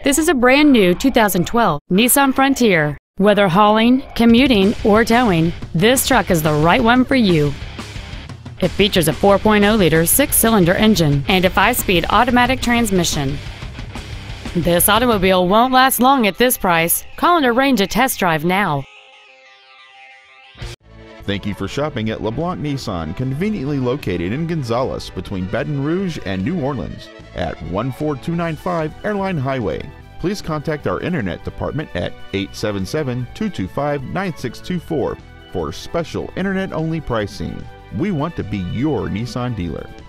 This is a brand new 2012 Nissan Frontier. Whether hauling, commuting, or towing, this truck is the right one for you. It features a 4.0-liter 6-cylinder engine and a 5-speed automatic transmission. This automobile won't last long at this price. Call and arrange a test drive now. Thank you for shopping at LeBlanc Nissan, conveniently located in Gonzales between Baton Rouge and New Orleans at 14295 Airline Highway. Please contact our internet department at 877-225-9624 for special internet-only pricing. We want to be your Nissan dealer.